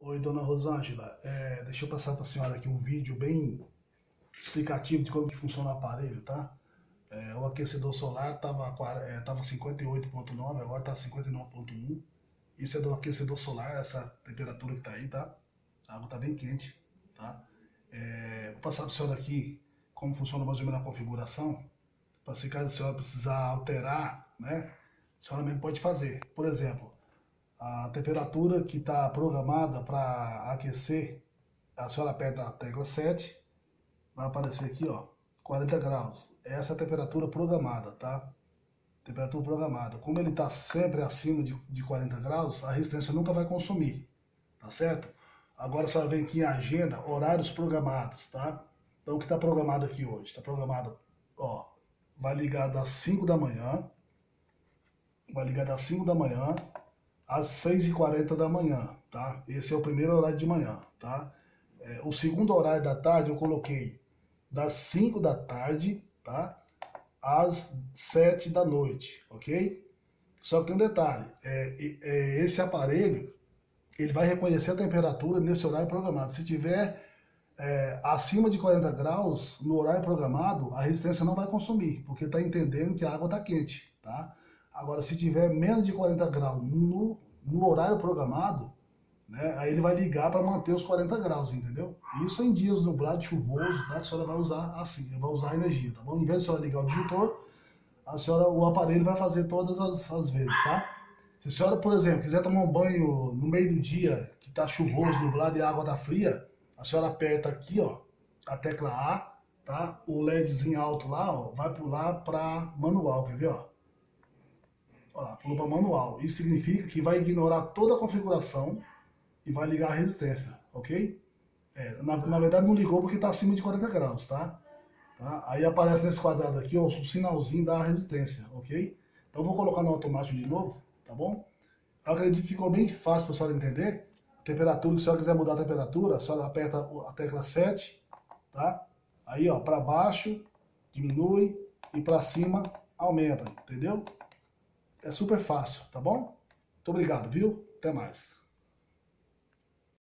Oi, dona Rosângela, deixa eu passar para a senhora aqui um vídeo bem explicativo de como que funciona o aparelho, tá? O aquecedor solar tava 58,9, agora tá 59,1. Isso é do aquecedor solar, essa temperatura que tá aí, tá? A água tá bem quente, tá? Vou passar para a senhora aqui como funciona mais ou menos a configuração, para se caso a senhora precisar alterar, né? A senhora mesmo pode fazer. Por exemplo, a temperatura que está programada para aquecer, a senhora aperta a tecla 7, vai aparecer aqui, ó, 40 graus. Essa é a temperatura programada, tá? Temperatura programada. Como ele está sempre acima de 40 graus, a resistência nunca vai consumir, tá certo? Agora a senhora vem aqui em agenda, horários programados, tá? Então o que está programado aqui hoje? Está programado, ó, vai ligar das 5 da manhã, às 6h40 da manhã, tá? Esse é o primeiro horário de manhã, tá? O segundo horário da tarde eu coloquei das 5 da tarde, tá? Às 7 da noite, ok? Só que tem um detalhe, esse aparelho, ele vai reconhecer a temperatura nesse horário programado. Se tiver acima de 40 graus no horário programado, a resistência não vai consumir, porque está entendendo que a água está quente, tá? Agora, se tiver menos de 40 graus no horário programado, né, aí ele vai ligar para manter os 40 graus, entendeu? Isso em dias nublados, chuvoso, tá? A senhora vai usar assim, vai usar a energia, tá bom? Em vez de a senhora ligar o disjuntor, o aparelho vai fazer todas as vezes, tá? Se a senhora, por exemplo, quiser tomar um banho no meio do dia, que tá chuvoso, nublado e a água tá fria, a senhora aperta aqui, ó, a tecla A, tá? O LEDzinho alto lá, ó, vai pular para manual, quer ver, ó? Olha lá, pulou para manual. Isso significa que vai ignorar toda a configuração e vai ligar a resistência, ok? Na verdade não ligou porque está acima de 40 graus, tá? Aí aparece nesse quadrado aqui, ó, o sinalzinho da resistência, ok? Então eu vou colocar no automático de novo, tá bom? Eu acredito que ficou bem fácil para a senhora entender. A temperatura, se a senhora quiser mudar a temperatura, a senhora aperta a tecla 7, tá? Aí, ó, para baixo diminui e para cima aumenta, entendeu? É super fácil, tá bom? Muito obrigado, viu? Até mais.